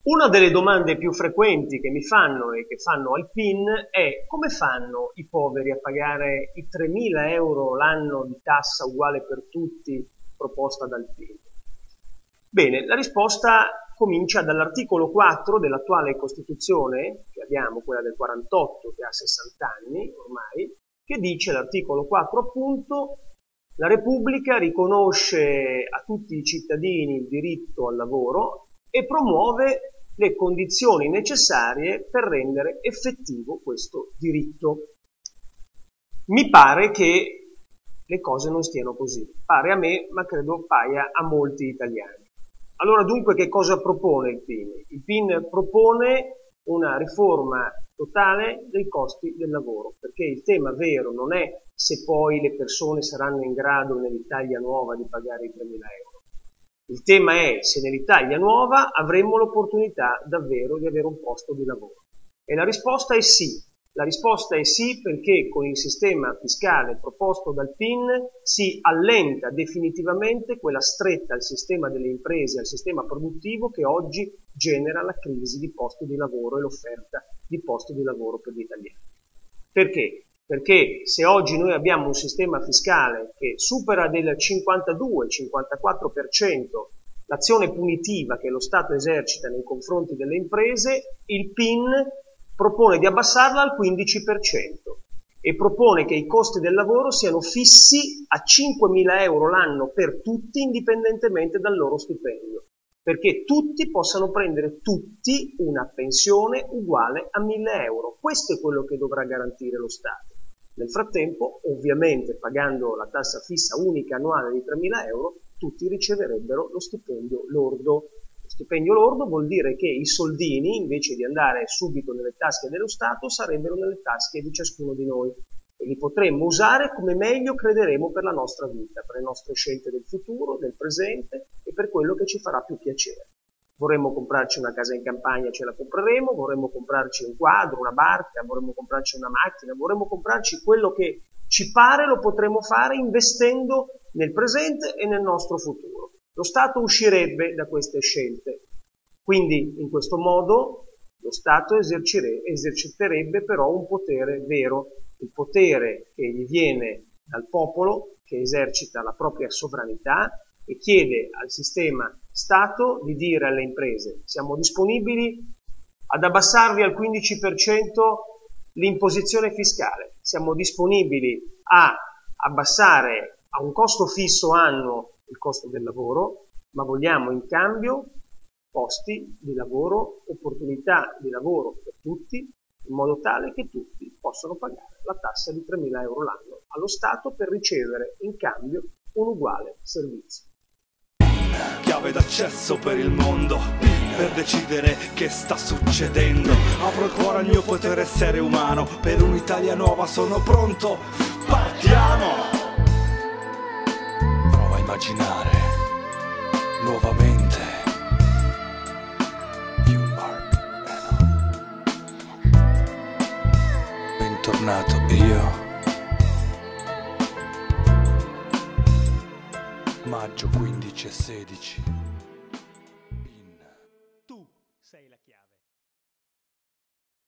Una delle domande più frequenti che mi fanno e che fanno al PIN è: come fanno i poveri a pagare i 3.000 euro l'anno di tassa uguale per tutti proposta dal PIN? Bene, la risposta comincia dall'articolo 4 dell'attuale Costituzione, che abbiamo, quella del 48, che ha 60 anni ormai, che dice, l'articolo 4 appunto: la Repubblica riconosce a tutti i cittadini il diritto al lavoro e promuove le condizioni necessarie per rendere effettivo questo diritto. Mi pare che le cose non stiano così. Pare a me, ma credo paia a molti italiani. Allora, dunque, che cosa propone il PIN? Il PIN propone una riforma totale dei costi del lavoro, perché il tema vero non è se poi le persone saranno in grado nell'Italia nuova di pagare i 3.000 euro. Il tema è se nell'Italia nuova avremo l'opportunità davvero di avere un posto di lavoro. E la risposta è sì. La risposta è sì, perché con il sistema fiscale proposto dal PIN si allenta definitivamente quella stretta al sistema delle imprese, al sistema produttivo che oggi genera la crisi di posti di lavoro e l'offerta di posti di lavoro per gli italiani. Perché? Perché se oggi noi abbiamo un sistema fiscale che supera del 52-54% l'azione punitiva che lo Stato esercita nei confronti delle imprese, il PIN propone di abbassarla al 15% e propone che i costi del lavoro siano fissi a 5.000 euro l'anno per tutti, indipendentemente dal loro stipendio, perché tutti possano prendere tutti una pensione uguale a 1.000 euro. Questo è quello che dovrà garantire lo Stato. Nel frattempo, ovviamente, pagando la tassa fissa unica annuale di 3.000 euro, tutti riceverebbero lo stipendio lordo. Lo stipendio lordo vuol dire che i soldini, invece di andare subito nelle tasche dello Stato, sarebbero nelle tasche di ciascuno di noi e li potremmo usare come meglio crederemo per la nostra vita, per le nostre scelte del futuro, del presente e per quello che ci farà più piacere. Vorremmo comprarci una casa in campagna, ce la compreremo, vorremmo comprarci un quadro, una barca, vorremmo comprarci una macchina, vorremmo comprarci quello che ci pare, lo potremo fare investendo nel presente e nel nostro futuro. Lo Stato uscirebbe da queste scelte, quindi in questo modo lo Stato eserciterebbe però un potere vero, il potere che gli viene dal popolo, che esercita la propria sovranità e chiede al sistema Stato di dire alle imprese: siamo disponibili ad abbassarvi al 15% l'imposizione fiscale, siamo disponibili a abbassare a un costo fisso annuo il costo del lavoro, ma vogliamo in cambio posti di lavoro, opportunità di lavoro per tutti, in modo tale che tutti possano pagare la tassa di 3.000 euro l'anno allo Stato per ricevere in cambio un uguale servizio. Chiave d'accesso per il mondo, per decidere che sta succedendo. Apro il cuore al mio potere essere umano, per un'Italia nuova sono pronto, partiamo! Prova a immaginare nuovamente You are bentornato io. Maggio 15 e 16